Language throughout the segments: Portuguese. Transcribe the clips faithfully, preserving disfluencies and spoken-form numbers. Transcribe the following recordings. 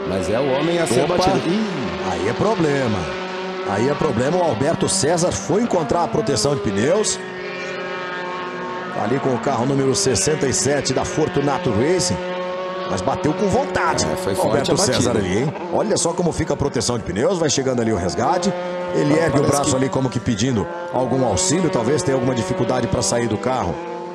Mas é o homem a ser Opa. batido. Ih. Aí é problema. Aí é problema. O Alberto César foi encontrar a proteção de pneus. Ali com o carro número sessenta e sete da Fortunato Racing. Mas bateu com vontade. É, foi o forte Alberto a batida. César ali, hein? Olha só como fica a proteção de pneus. Vai chegando ali o resgate. Ele Ah, ergue o parece braço que- ali como que pedindo algum auxílio. Talvez tenha alguma dificuldade para sair do carro.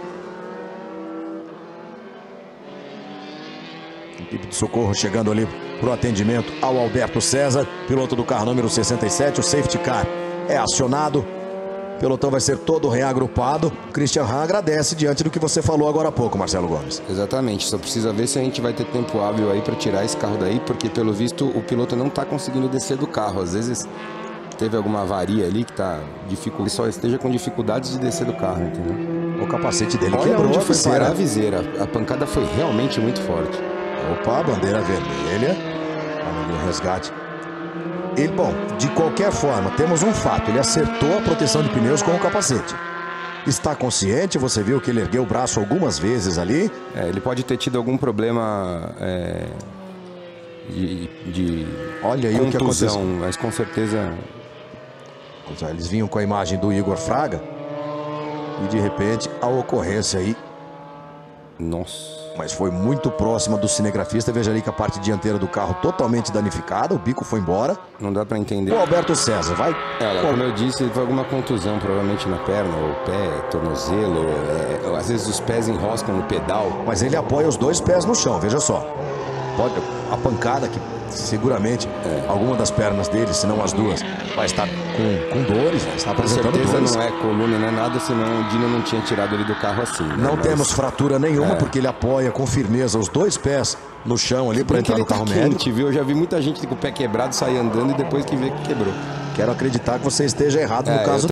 Equipe de socorro chegando ali para o atendimento ao Alberto César, piloto do carro número sessenta e sete. O safety car é acionado. O pelotão vai ser todo reagrupado. Christian Hahn agradece diante do que você falou agora há pouco, Marcelo Gomes. Exatamente, só precisa ver se a gente vai ter tempo hábil aí para tirar esse carro daí, porque pelo visto o piloto não está conseguindo descer do carro. Às vezes teve alguma avaria ali que tá dificu... só esteja com dificuldades de descer do carro, entendeu? O capacete dele Olha quebrou onde a foi viseira. parar a viseira. A pancada foi realmente muito forte. Opa, bandeira vermelha. Olha ali o resgate. Ele, bom, de qualquer forma, temos um fato. Ele acertou a proteção de pneus com o capacete. Está consciente, você viu que ele ergueu o braço algumas vezes ali. É, ele pode ter tido algum problema é, de, de Olha aí o que contusão, aconteceu. mas com certeza... Eles vinham com a imagem do Igor Fraga. E de repente, a ocorrência aí. Nossa... Mas foi muito próxima do cinegrafista. Veja ali que a parte dianteira do carro totalmente danificada. O bico foi embora. Não dá pra entender. O Alberto César vai... É, olha, como eu disse, foi alguma contusão, provavelmente na perna, ou pé, tornozelo. É, às vezes os pés enroscam no pedal. Mas ele apoia os dois pés no chão, veja só. Pode, a pancada que seguramente é. alguma das pernas dele, se não as duas, vai estar com, com dores, vai estar Com apresentando certeza dores. não é coluna, não é nada, senão o Dino não tinha tirado ele do carro assim. Né? Não Mas... temos fratura nenhuma, É. porque ele apoia com firmeza os dois pés no chão ali para entrar no carro tá médico. quente, viu? Eu já vi muita gente com o pé quebrado sair andando e depois que vê que quebrou. Quero acreditar que você esteja errado É, no caso eu